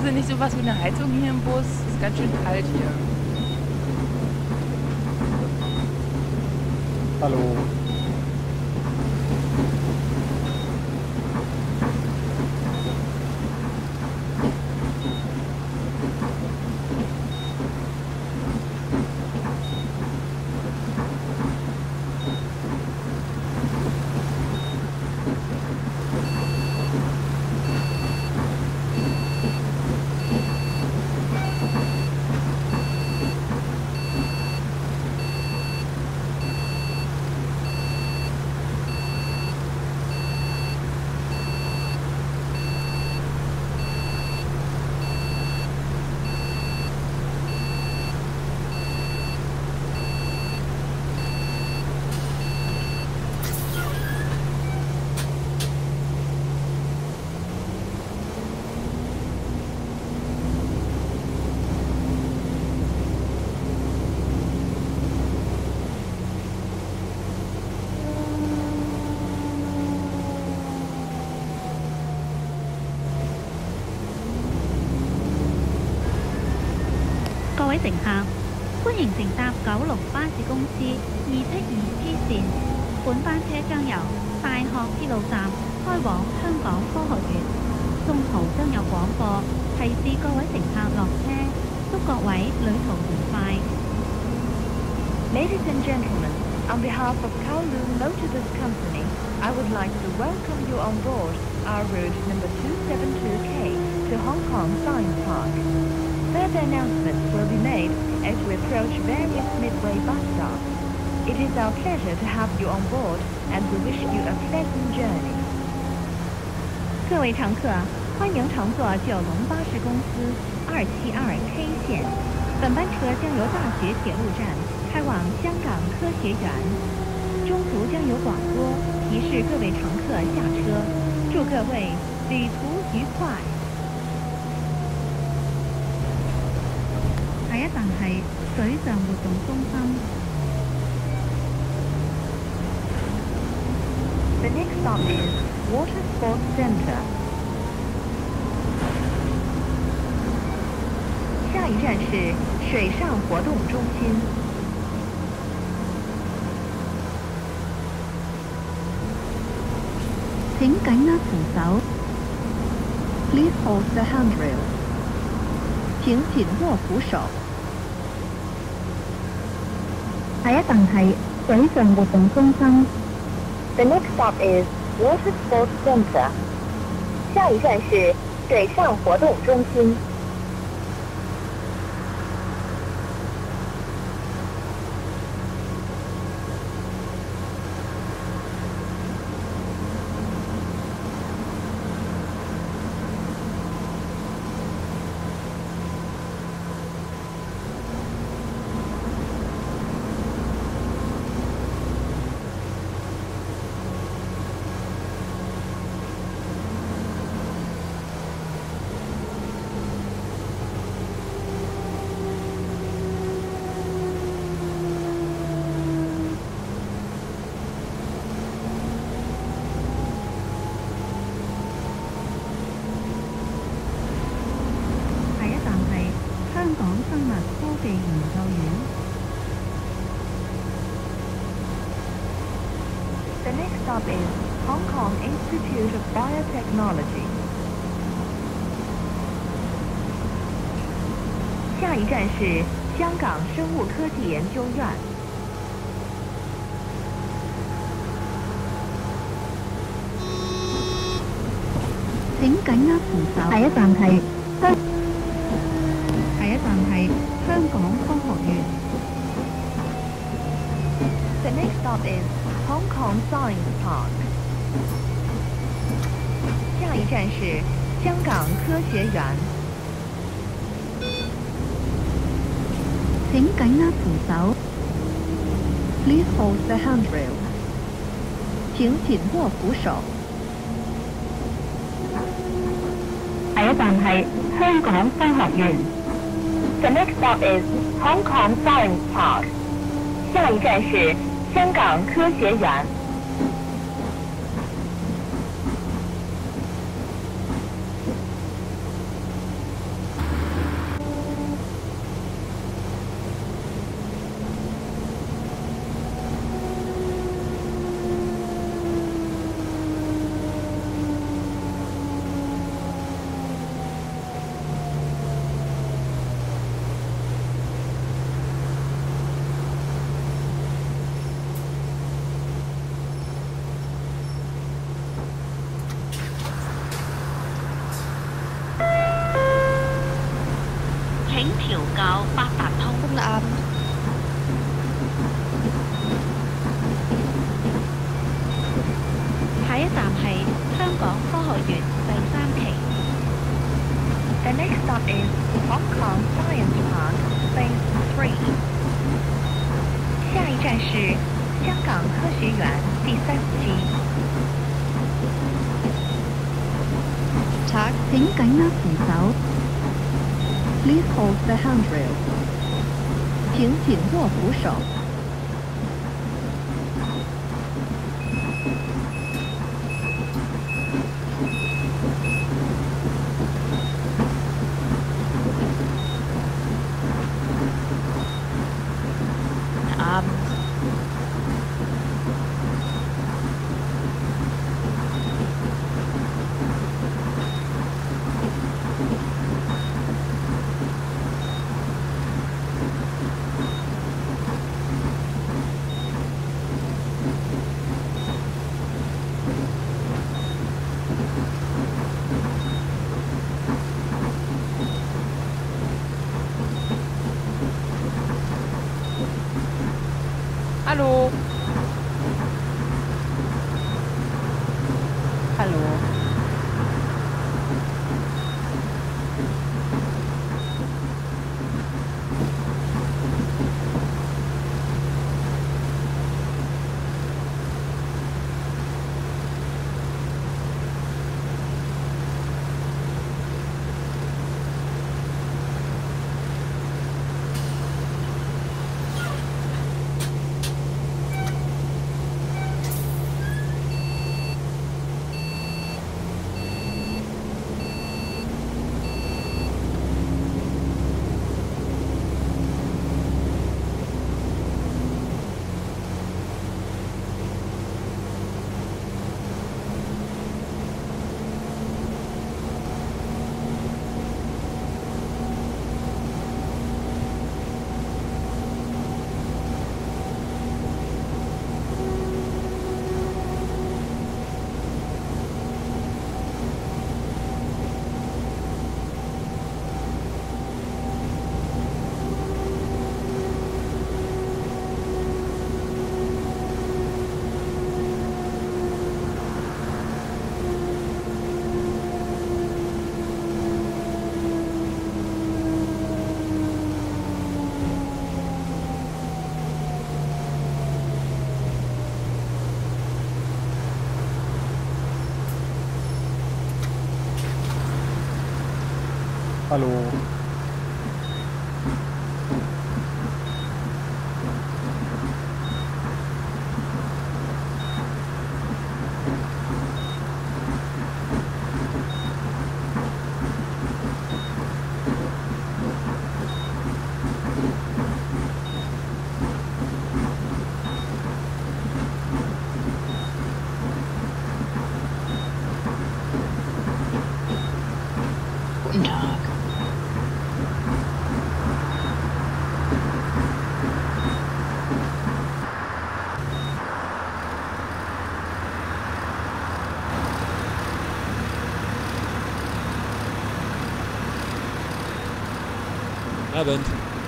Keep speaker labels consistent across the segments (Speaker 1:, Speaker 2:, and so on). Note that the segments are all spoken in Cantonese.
Speaker 1: du nicht sowas wie eine Heizung hier im Bus? Es ist ganz schön kalt hier.
Speaker 2: Hallo.
Speaker 3: 各位乘客，歡迎乘搭九龍巴士公司272P 線。本班車將由大學鐵路站開往香港科學園，中途將有廣播提示各位乘客落車，祝各位旅途愉快。
Speaker 4: Ladies and gentlemen, on behalf of Kowloon Motor Bus Company, I would like to welcome you on board our route number 272K to Hong Kong Science Park. Further announcements will be made as we approach various midway bus stops. It is our pleasure to have you on board and we wish you a pleasant journey.
Speaker 3: 各位乘客，欢迎乘坐九龙巴士公司272K 线。本班车将由大学铁路站开往香港科学园，中途将有广播提示各位乘客下车，祝各位旅途愉快。下一站係水上活動中心。
Speaker 4: The next stop is Water Sports Center. 下一站是水上活动中心。
Speaker 3: 請緊握扶手。
Speaker 4: Please hold the handrail. 請緊握扶手。
Speaker 3: 下一站係水上活動中心。
Speaker 4: The next stop is Water Sports Center. 下一站是水上活动中心。The next stop is Hong Kong Institute of Biotechnology. 下一站是香港生物科技研究院。
Speaker 3: 請緊握扶手。下一站係香港科學園。
Speaker 4: The next stop is Hong Kong Science Park. 下一站是香港科學園。
Speaker 3: 請緊握扶手。
Speaker 4: Please hold the handrail. 請緊握扶手。
Speaker 3: 下一站係香港科學園。
Speaker 4: The next stop is Hong Kong Science Park. 下一站是香港科學園。
Speaker 3: 是香港科学园第3期。
Speaker 2: 請緊握扶手。Please hold the handrail. 請緊握扶手。
Speaker 1: Hallo.
Speaker 4: Hallo.
Speaker 5: Hallo.
Speaker 6: Guten Tag.
Speaker 5: Abend.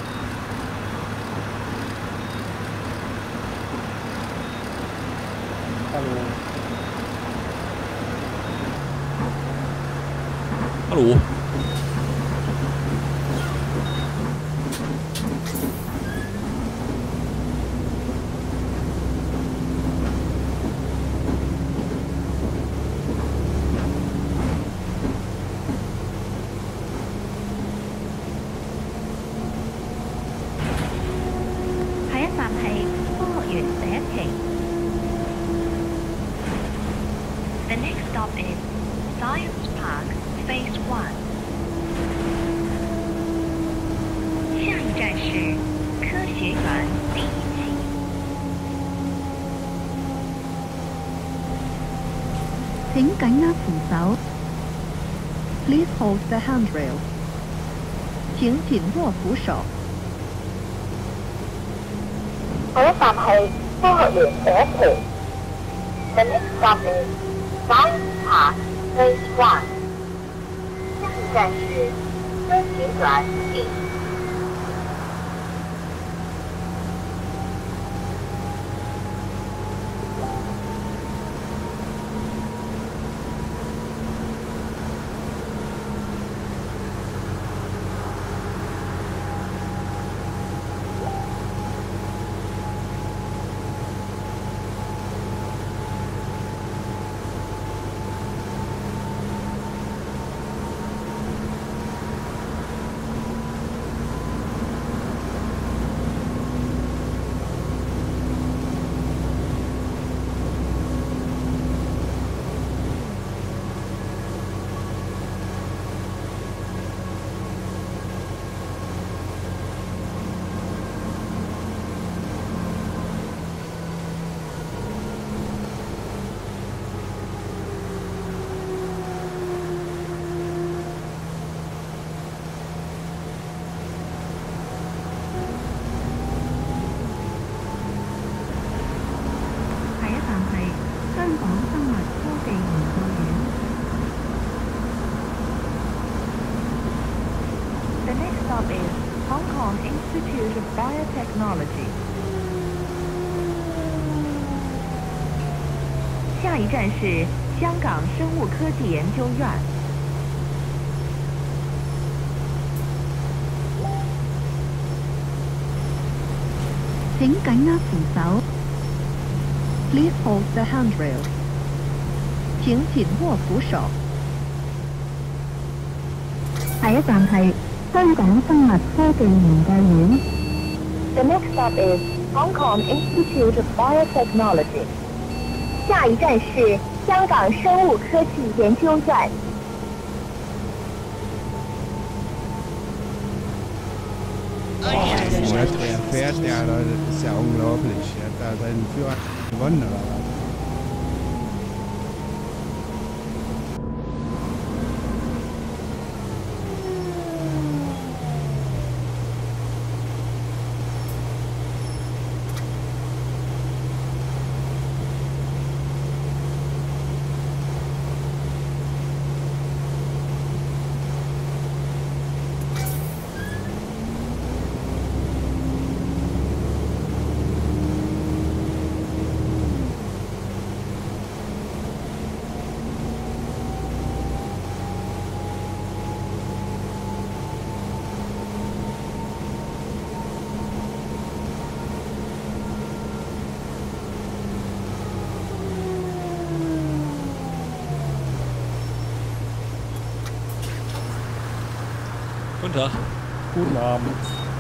Speaker 5: Hallo.
Speaker 7: Hallo.
Speaker 3: The next stop is Science Park Phase 1. 下一站是科学园第1期。
Speaker 2: 請緊握扶手。Please hold the handrail. 請緊握扶手。
Speaker 8: 下一站係科學園第1期。The next stop is Science Park Phase 1. 下一站是科學園第1期。
Speaker 3: Biotechnology。下一站是香港生物科技研究院。
Speaker 2: 請緊握扶手。Please hold the handrail。請緊握扶手。下一站係香港生物科技研究院。
Speaker 8: The next stop is Hong Kong Institute of Biotechnology。下一站是香港生物科技研究院。
Speaker 5: Ja, der fährt ja, Leute, das ist ja unglaublich. Er hat da seinen Führerschein gewonnen, oder was?
Speaker 6: Guten Tag.
Speaker 7: Guten Abend.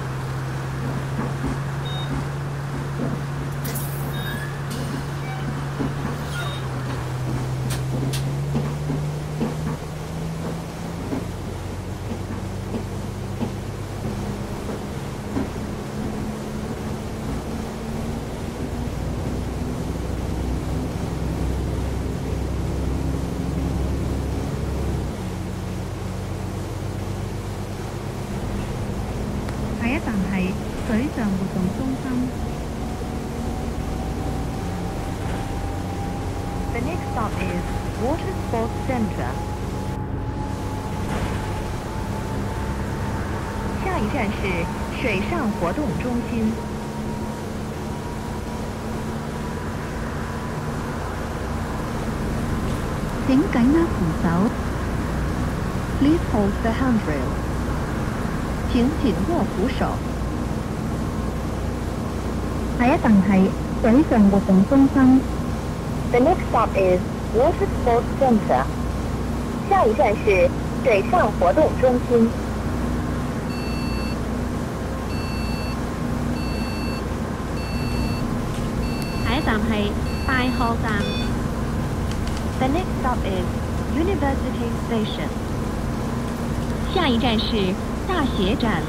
Speaker 2: 水上活動中心。
Speaker 3: The next stop is Water Sports Center。下一站是水上活动中心。
Speaker 2: 請緊握扶手。Please hold the handrail。請緊握扶手。下一站係水上活動中心。
Speaker 8: The next stop is Water Sports Center。下一站是水上活動中心。
Speaker 2: 下一站係大學站。
Speaker 3: The next stop is University Station。下一站是大學站。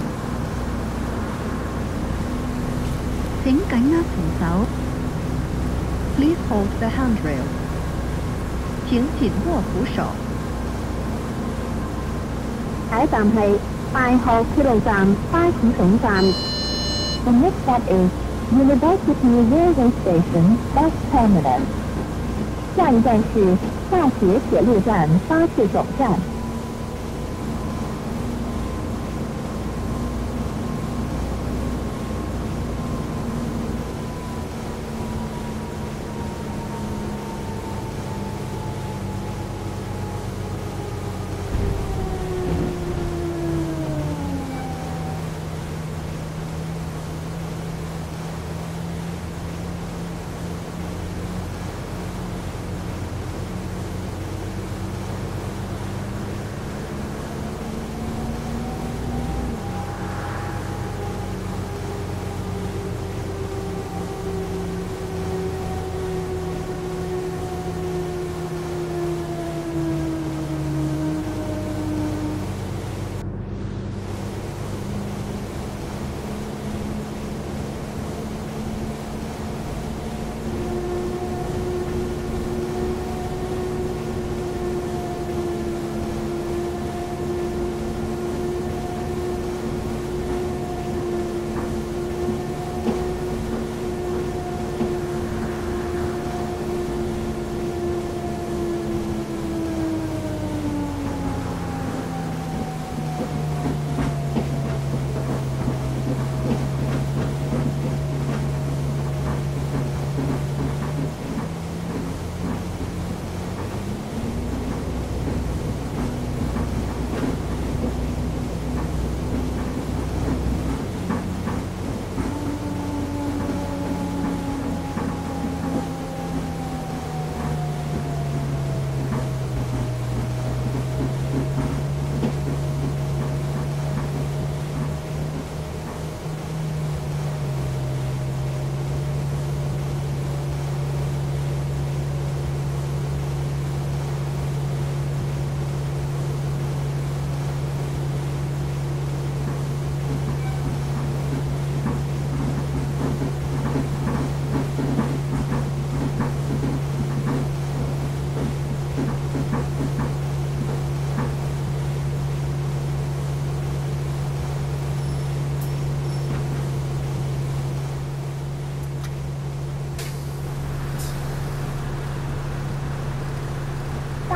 Speaker 2: 請緊握扶手。Please hold the handrail。請緊握扶手。下一站係大學鐵路站巴士總站。
Speaker 8: The next stop is University Railway Station Bus Terminus。下一站是大學鐵路站巴士總站。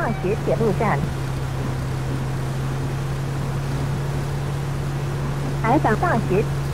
Speaker 2: 大学铁路站。海港大学。